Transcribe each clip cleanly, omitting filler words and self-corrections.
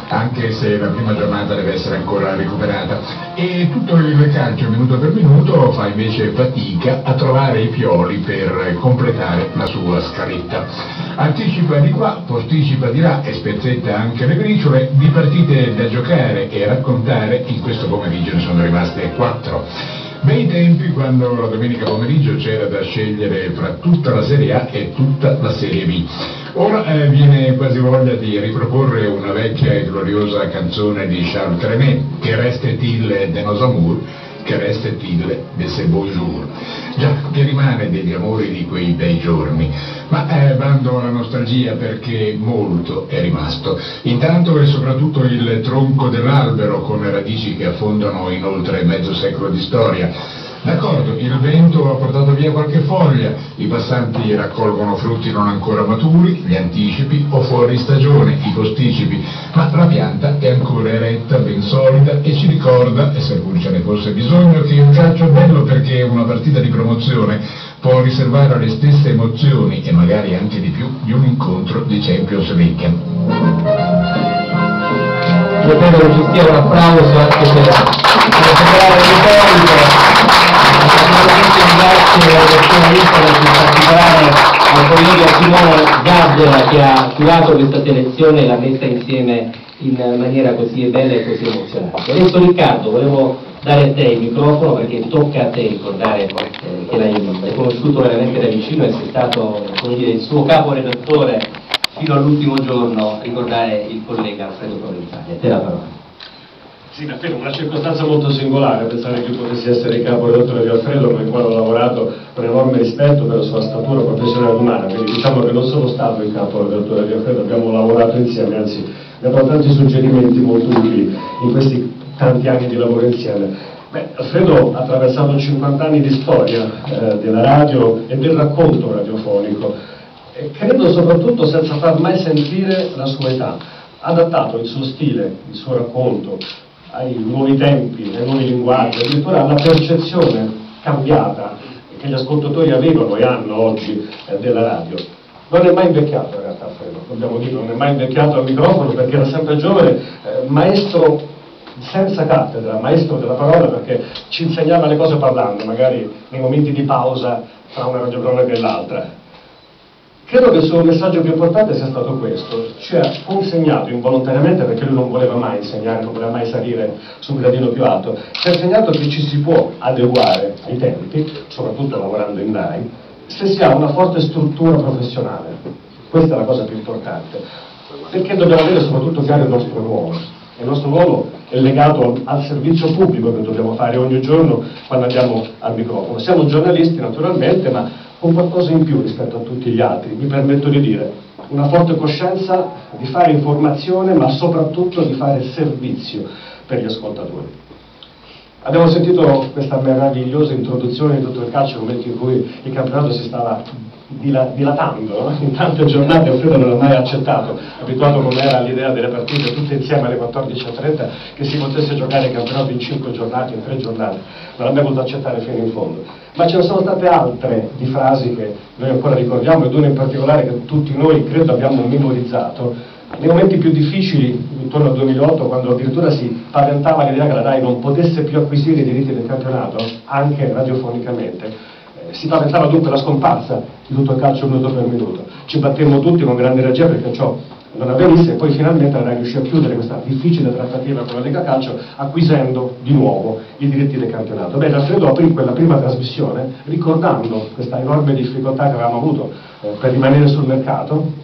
anche se la prima giornata deve essere ancora recuperata, e tutto il calcio minuto per minuto fa invece fatica a trovare i pioli per completare la sua scaletta. Anticipa di qua, posticipa di là e spezzetta anche le briciole di partite da giocare e raccontare. In questo pomeriggio ne sono rimaste 4. Bei tempi quando la domenica pomeriggio c'era da scegliere fra tutta la Serie A e tutta la Serie B. Ora viene quasi voglia di riproporre una vecchia e gloriosa canzone di Charles Trenet, che restait-il de nos amours, che restait-il de ces beaux jours. Già, che rimane degli amori di quei bei giorni, ma bando alla nostalgia perché molto è rimasto. Intanto e soprattutto il tronco dell'albero con radici che affondano in oltre mezzo secolo di storia. D'accordo, il vento ha portato via qualche foglia, i passanti raccolgono frutti non ancora maturi, gli anticipi o fuori stagione, i posticipi, ma la pianta è ancora eretta, ben solida e ci ricorda, e se pur ce ne fosse bisogno, che il calcio è bello perché una partita di promozione può riservare le stesse emozioni, e magari anche di più, di un incontro di Champions League. Io credo che ci sia un applauso anche per separare il grazie alla giornalista, in particolare al collega Simone Gabbera che ha curato questa selezione e l'ha messa insieme in maniera così bella e così emozionante. Adesso Riccardo, volevo dare a te il microfono perché tocca a te ricordare che l'hai conosciuto veramente da vicino e sei stato, come dire, il suo caporedattore fino all'ultimo giorno, ricordare il collega Alfredo Provenzali. A te la parola. Sì, davvero una circostanza molto singolare pensare che io potessi essere il caporedattore di Alfredo, con il quale ho lavorato con enorme rispetto per la sua statura professionale ed umana, quindi diciamo che non sono stato il caporedattore di Alfredo, abbiamo lavorato insieme, anzi mi ha dato tanti suggerimenti molto utili in questi tanti anni di lavoro insieme. Alfredo ha attraversato 50 anni di storia della radio e del racconto radiofonico, e credo soprattutto senza far mai sentire la sua età. Ha adattato il suo stile, il suo racconto ai nuovi tempi, ai nuovi linguaggi, addirittura alla percezione cambiata che gli ascoltatori avevano e hanno oggi della radio. Non è mai invecchiato in realtà Alfredo, dobbiamo dire, non è mai invecchiato al microfono perché era sempre giovane, maestro senza cattedra, maestro della parola, perché ci insegnava le cose parlando, magari nei momenti di pausa tra una radiocronaca e l'altra. Credo che il suo messaggio più importante sia stato questo: ci ha consegnato involontariamente, perché lui non voleva mai insegnare, non voleva mai salire su un gradino più alto, ci ha insegnato che ci si può adeguare ai tempi, soprattutto lavorando in Rai, se si ha una forte struttura professionale. Questa è la cosa più importante, perché dobbiamo avere soprattutto chiaro il nostro ruolo. Il nostro ruolo è legato al servizio pubblico che dobbiamo fare ogni giorno quando andiamo al microfono. Siamo giornalisti naturalmente, ma con qualcosa in più rispetto a tutti gli altri, mi permetto di dire, una forte coscienza di fare informazione, ma soprattutto di fare servizio per gli ascoltatori. Abbiamo sentito questa meravigliosa introduzione di tutto il calcio, nel momento in cui il campionato si stava dilatando, no? In tante giornate Alfredo non l'ha mai accettato, abituato come era all'idea delle partite tutte insieme alle 14:30, che si potesse giocare il campionato in 5 giornate, in 3 giornate, non l'ha mai voluto accettare fino in fondo. Ma ce ne sono state altre di frasi che noi ancora ricordiamo, ed una in particolare che tutti noi credo abbiamo memorizzato, nei momenti più difficili, intorno al 2008, quando addirittura si paventava l'idea che la RAI non potesse più acquisire i diritti del campionato, anche radiofonicamente. Si paventava dunque la scomparsa di tutto il calcio minuto per minuto. Ci battemmo tutti con grande energia perché ciò non avvenisse, e poi finalmente la RAI riuscì a chiudere questa difficile trattativa con la Lega Calcio, acquisendo di nuovo i diritti del campionato. Bene, Alfredo aprì quella prima trasmissione ricordando questa enorme difficoltà che avevamo avuto per rimanere sul mercato,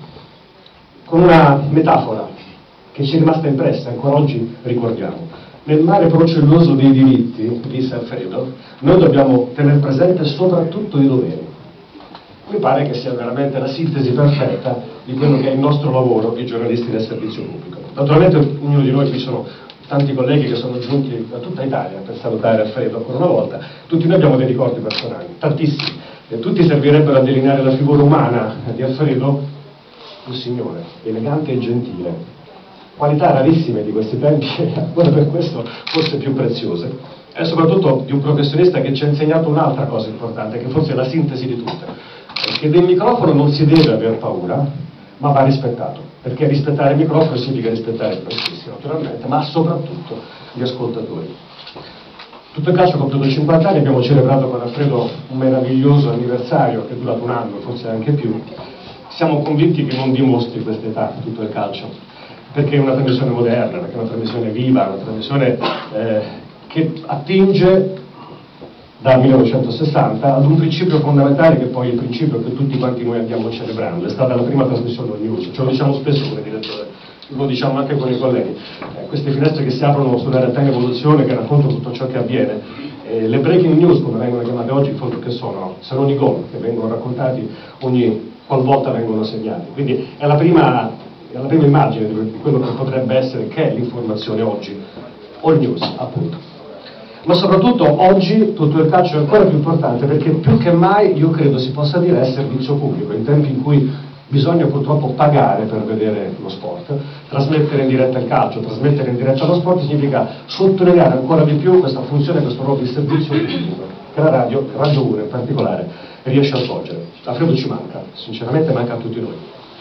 con una metafora che ci è rimasta impressa, ancora oggi ricordiamo. Nel mare procelloso dei diritti, disse Alfredo, noi dobbiamo tenere presente soprattutto i doveri. Mi pare che sia veramente la sintesi perfetta di quello che è il nostro lavoro di giornalisti del servizio pubblico. Naturalmente ognuno di noi, qui sono tanti colleghi che sono giunti da tutta Italia per salutare Alfredo ancora una volta, tutti noi abbiamo dei ricordi personali, tantissimi, e tutti servirebbero a delineare la figura umana di Alfredo, un signore elegante e gentile, qualità rarissime di questi tempi e ancora per questo forse più preziose, e soprattutto di un professionista che ci ha insegnato un'altra cosa importante, che forse è la sintesi di tutte, che del microfono non si deve aver paura, ma va rispettato, perché rispettare il microfono significa rispettare i professionisti, naturalmente, ma soprattutto gli ascoltatori. Tutto il calcio ha compiuto 50 anni, abbiamo celebrato con Alfredo un meraviglioso anniversario che è durato un anno, forse anche più. Siamo convinti che non dimostri questa età tutto il calcio, perché è una trasmissione moderna, perché è una trasmissione viva, una trasmissione che attinge dal 1960 ad un principio fondamentale che poi è il principio che tutti quanti noi andiamo celebrando. È stata la prima trasmissione del news, ce lo diciamo spesso come direttore, lo diciamo anche con i colleghi, queste finestre che si aprono sulla realtà in evoluzione che raccontano tutto ciò che avviene, le breaking news come vengono chiamate oggi in fondo che sono, se non i gol che vengono raccontati ogni qualvolta vengono segnati, quindi è la prima immagine di quello che potrebbe essere, che è l'informazione oggi, all news appunto. Ma soprattutto oggi tutto il calcio è ancora più importante perché più che mai io credo si possa dire è servizio pubblico, in tempi in cui bisogna purtroppo pagare per vedere lo sport. Trasmettere in diretta il calcio, trasmettere in diretta lo sport significa sottolineare ancora di più questa funzione, questo ruolo di servizio pubblico che la Radio 1 in particolare riesce a svolgere. Alfredo ci manca, sinceramente manca a tutti noi.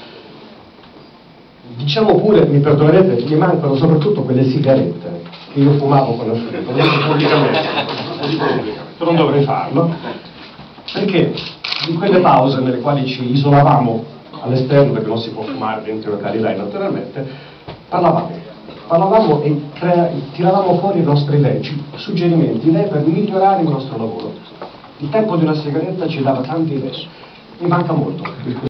Diciamo pure, mi perdonerete, mi mancano soprattutto quelle sigarette che io fumavo con Alfredo, pubblicamente, non dovrei farlo, perché in quelle pause nelle quali ci isolavamo all'esterno, perché non si può fumare dentro i locali là naturalmente, parlavamo e tiravamo fuori i nostri idee, suggerimenti, idee per migliorare il nostro lavoro. Il tempo di una sigaretta ci dava tante idee, mi manca molto.